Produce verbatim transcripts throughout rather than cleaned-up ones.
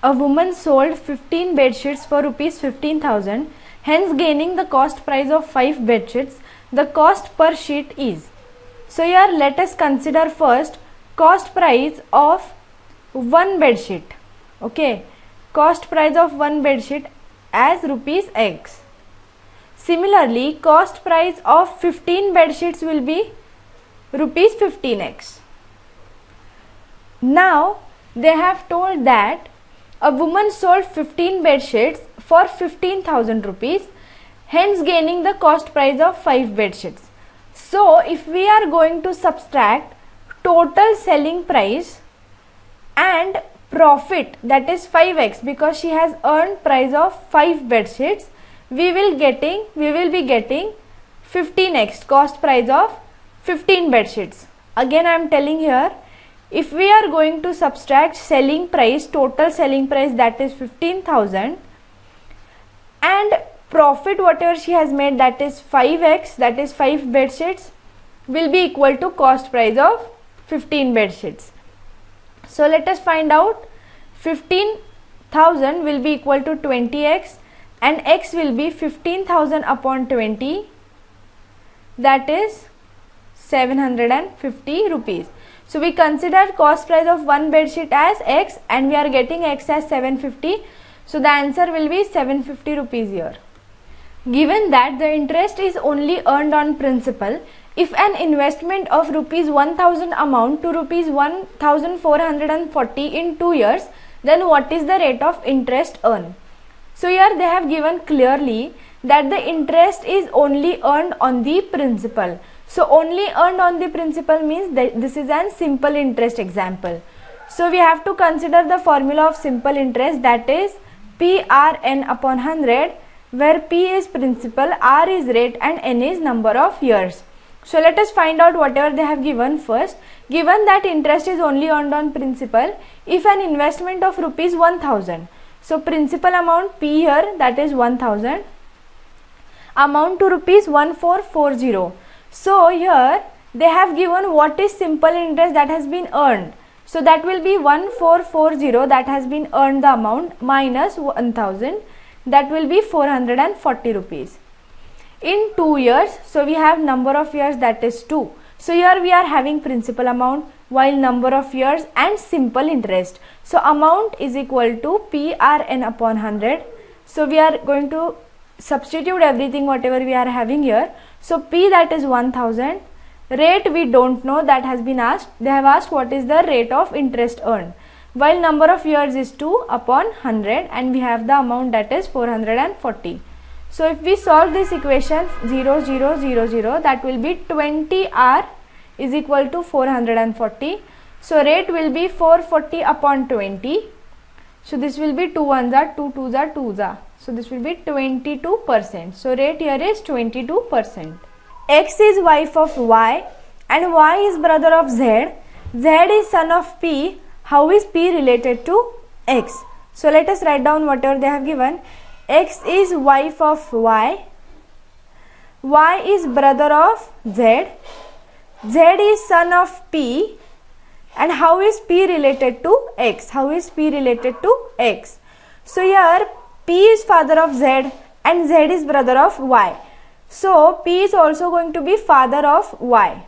a woman sold fifteen bed sheets for rupees fifteen thousand, hence gaining the cost price of five bed sheets. The cost per sheet is. So here let us consider first cost price of one bed sheet. Okay, cost price of one bed sheet as rupees X. Similarly, cost price of fifteen bed sheets will be rupees fifteen X. Now they have told that a woman sold fifteen bed sheets for fifteen thousand rupees, hence gaining the cost price of five bed sheets. So if we are going to subtract total selling price and profit, that is five X, because she has earned price of five bed sheets, we will getting we will be getting fifteen X, cost price of fifteen bed sheets. Again I am telling here, if we are going to subtract selling price, total selling price, that is fifteen thousand, and profit whatever she has made, that is five X, that is five bed sheets, will be equal to cost price of fifteen bed sheets. So let us find out. Fifteen thousand will be equal to twenty X, and X will be fifteen thousand upon twenty, that is seven hundred fifty rupees. So we consider cost price of one bed sheet as X, and we are getting X as seven hundred fifty. So the answer will be seven hundred fifty rupees here. Given that the interest is only earned on principal, if an investment of rupees one thousand amount to rupees one thousand four hundred forty in two years, then what is the rate of interest earned? So here they have given clearly that the interest is only earned on the principal. So only earned on the principal means that this is an simple interest example. So we have to consider the formula of simple interest, that is P R N upon one hundred, where P is principal, R is rate, and N is number of years. So let us find out whatever they have given first. Given that interest is only earned on principal, if an investment of rupees one thousand, so principal amount P here, that is one thousand, amount to rupees one thousand four hundred forty. So here they have given what is simple interest that has been earned. So that will be one thousand four hundred forty, that has been earned the amount, minus one thousand, that will be four hundred forty rupees. In two years, so we have number of years, that is two. So here we are having principal amount, while number of years and simple interest. So amount is equal to P R N upon one hundred. So we are going to substitute everything whatever we are having here. So P, that is one thousand, rate we don't know, that has been asked. They have asked what is the rate of interest earned, while number of years is two upon one hundred, and we have the amount, that is four hundred forty. So if we solve this equation zero zero zero zero, that will be twenty R is equal to four hundred forty. So rate will be four hundred forty upon twenty. So this will be two ones are, two twos are, twos are. So this will be twenty-two percent. So rate here is twenty-two percent. X is wife of Y and Y is brother of Z. Z is son of P. How is P related to X? So let us write down whatever they have given. X is wife of Y. Y is brother of Z. Z is son of P. And how is P related to X? How is P related to X? So here P is father of Z and Z is brother of Y. So P is also going to be father of Y.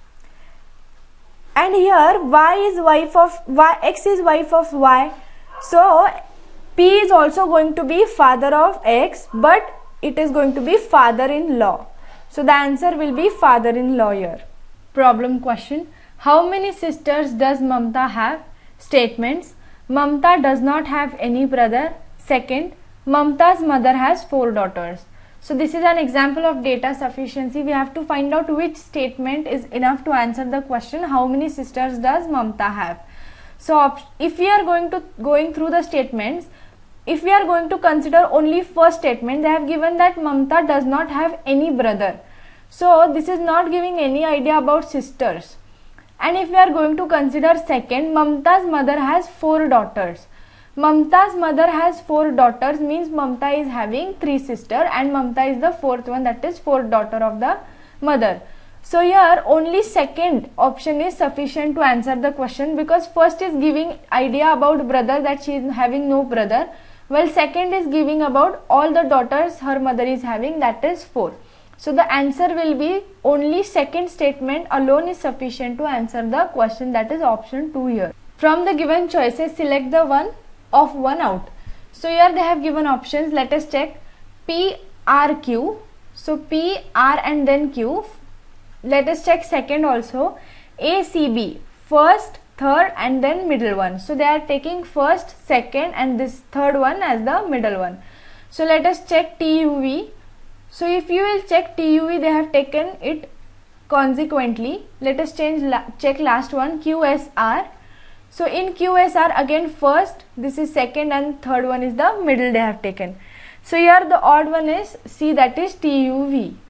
And here Y is wife of Y, X is wife of Y. So P is also going to be father of X, but it is going to be father-in-law. So the answer will be father-in-law here. Problem question. How many sisters does Mamta have? Statements. Mamta does not have any brother. Second, Mamta's mother has four daughters. So this is an example of data sufficiency. We have to find out which statement is enough to answer the question, how many sisters does Mamta have? So if we are going to going through the statements, if we are going to consider only first statement, they have given that Mamta does not have any brother. So this is not giving any idea about sisters. And if we are going to consider second, Mamta's mother has four daughters. Mamta's mother has four daughters means Mamta is having three sisters and Mamta is the fourth one, that is fourth daughter of the mother. So here only second option is sufficient to answer the question, because first is giving idea about brother, that she is having no brother, while second is giving about all the daughters her mother is having, that is four. So the answer will be only second statement alone is sufficient to answer the question, that is option two here. From the given choices, select the one of one out. So here they have given options. Let us check. P, R, Q. So P, R and then Q. Let us check second also. A, C, B. First, third and then middle one. So they are taking first, second and this third one as the middle one. So let us check T U V. So if you will check T U V, they have taken it consequently. Let us change la check last one, Q S R. So in Q S R again first, this is second and third one is the middle they have taken. So here the odd one is C, that is T U V.